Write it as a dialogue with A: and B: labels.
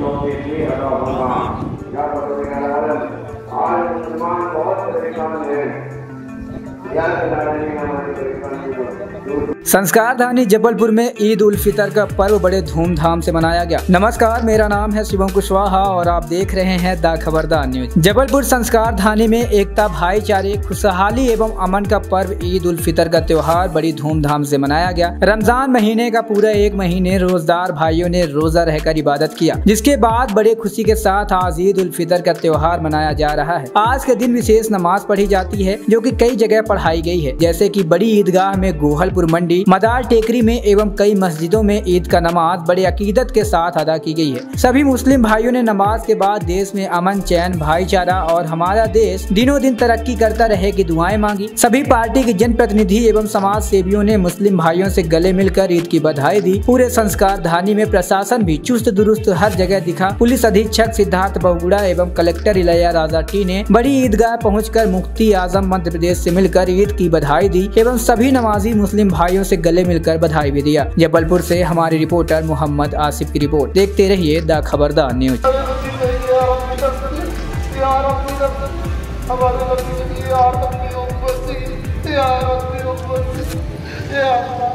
A: शौक के लिए अदा होगा। याद रखो आज मुसलमान बहुत परेशान है।
B: संस्कार धानी जबलपुर में ईद उल फितर का पर्व बड़े धूमधाम से मनाया गया। नमस्कार, मेरा नाम है शिवम कुशवाहा और आप देख रहे हैं द खबरदार न्यूज। जबलपुर संस्कार धानी में एकता, भाईचारे, खुशहाली एवं अमन का पर्व ईद उल फितर का त्योहार बड़ी धूमधाम से मनाया गया। रमजान महीने का पूरा एक महीने रोजदार भाइयों ने रोजा रहकर इबादत किया, जिसके बाद बड़े खुशी के साथ आज ईद उल फितर का त्योहार मनाया जा रहा है। आज के दिन विशेष नमाज पढ़ी जाती है, जो कि कई जगह पढ़ाई गई है, जैसे कि बड़ी ईदगाह में, गोहलपुर मंडी, मदार टेकरी में एवं कई मस्जिदों में ईद का नमाज बड़े अकीदत के साथ अदा की गई है। सभी मुस्लिम भाइयों ने नमाज के बाद देश में अमन, चैन, भाईचारा और हमारा देश दिनों दिन तरक्की करता रहे की दुआएं मांगी। सभी पार्टी के जनप्रतिनिधि एवं समाज सेवियों ने मुस्लिम भाइयों से गले मिलकर ईद की बधाई दी। पूरे संस्कार धानी में प्रशासन भी चुस्त दुरुस्त हर जगह दिखा। पुलिस अधीक्षक सिद्धार्थ बहुगुड़ा एवं कलेक्टर इलैया राजा टी ने बड़ी ईदगाह पहुँचकर मुफ्ती आजम मध्य प्रदेश से मिलकर ईद की बधाई दी एवं सभी नमाजी मुस्लिम भाइयों से गले मिलकर बधाई भी दिया। जबलपुर से हमारे रिपोर्टर मोहम्मद आसिफ की रिपोर्ट। देखते रहिए द खबरदार न्यूज।